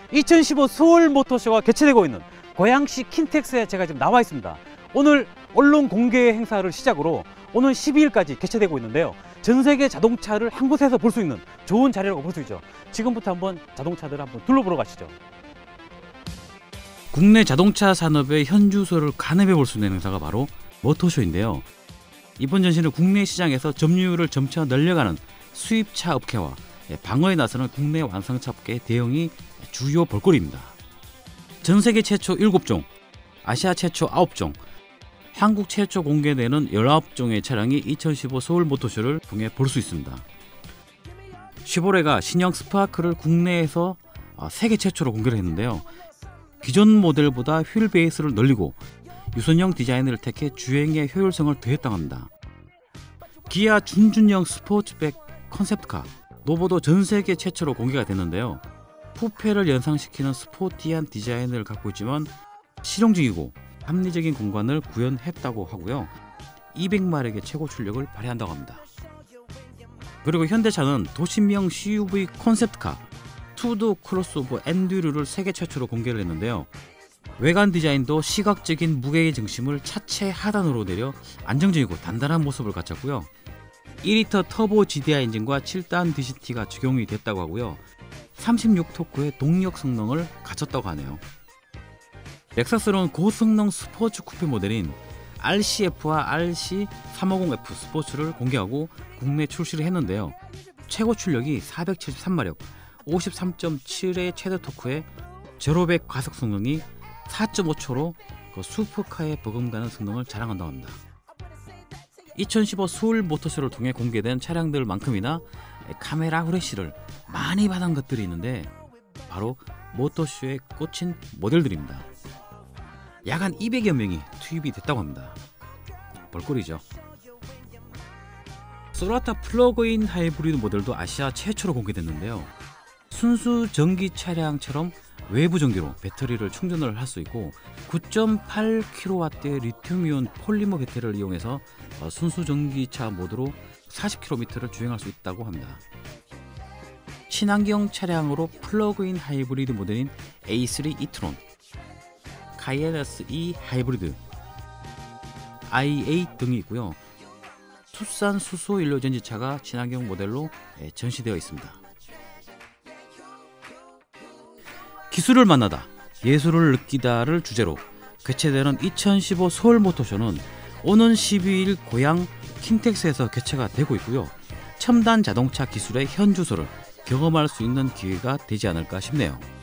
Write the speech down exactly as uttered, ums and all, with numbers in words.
이천십오 서울 모터쇼가 개최되고 있는 고양시 킨텍스에 제가 지금 나와 있습니다. 오늘 언론 공개 행사를 시작으로 오는 십이 일까지 개최되고 있는데요. 전 세계 자동차를 한 곳에서 볼 수 있는 좋은 자리라고 볼 수 있죠. 지금부터 한번 자동차들을 한번 둘러보러 가시죠. 국내 자동차 산업의 현주소를 가늠해 볼 수 있는 행사가 바로 모터쇼인데요. 이번 전시는 국내 시장에서 점유율을 점차 늘려가는 수입차 업계와 방어에 나서는 국내 완성차 업계의 대응이 주요 볼거리입니다. 전 세계 최초 일곱 종, 아시아 최초 아홉 종, 한국 최초 공개되는 열아홉 종의 차량이 이천십오 서울 모터쇼를 통해 볼 수 있습니다. 쉐보레가 신형 스파크를 국내에서 세계 최초로 공개를 했는데요. 기존 모델보다 휠 베이스를 늘리고 유선형 디자인을 택해 주행의 효율성을 더했다고 합니다. 기아 준준형 스포츠백 컨셉카 노보도 전 세계 최초로 공개가 됐는데요. 푸페를 연상시키는 스포티한 디자인을 갖고 있지만 실용적이고 합리적인 공간을 구현했다고 하고요. 이백 마력의 최고 출력을 발휘한다고 합니다. 그리고 현대차는 도심형 씨유브이 콘셉트카 투두 크로스오버 엔듀르를 세계 최초로 공개를 했는데요. 외관 디자인도 시각적인 무게의 중심을 차체 하단으로 내려 안정적이고 단단한 모습을 갖췄고요. 일 리터 터보 지디아이 엔진과 칠 단 디씨티가 적용이 됐다고 하고요. 삼십육 토크의 동력 성능을 갖췄다고 하네요. 렉사스는 고성능 스포츠 쿠페 모델인 알씨에프와 알씨 삼백오십 에프 스포츠를 공개하고 국내 출시를 했는데요. 최고 출력이 사백칠십삼 마력, 오십삼 점 칠의 최대 토크에 제로백 가속 성능이 사 점 오 초로 그 슈퍼카에 버금가는 성능을 자랑한다고 합니다. 이천십오 서울 모터쇼를 통해 공개된 차량들만큼이나 카메라 후레쉬를 많이 받은 것들이 있는데 바로 모터쇼에 꽂힌 모델들입니다. 약 한 이백여 명이 투입이 됐다고 합니다. 볼거리죠. 소나타 플러그인 하이브리드 모델도 아시아 최초로 공개됐는데요. 순수 전기 차량처럼 외부 전기로 배터리를 충전을 할 수 있고 구 점 팔 킬로와트의 리튬이온 폴리머 배터리를 이용해서 순수 전기차 모드로 사십 킬로미터를 주행할 수 있다고 합니다. 친환경 차량으로 플러그인 하이브리드 모델인 에이 쓰리 이트론, 카이엔에스 이 하이브리드, 아이 에잇 등이 있고요. 투싼 수소 연료 전지차가 친환경 모델로 전시되어 있습니다. 기술을 만나다, 예술을 느끼다를 주제로 개최되는 이천십오 서울 모터쇼는 오는 십이 일 고양 킨텍스에서 개최가 되고 있고요. 첨단 자동차 기술의 현주소를 경험할 수 있는 기회가 되지 않을까 싶네요.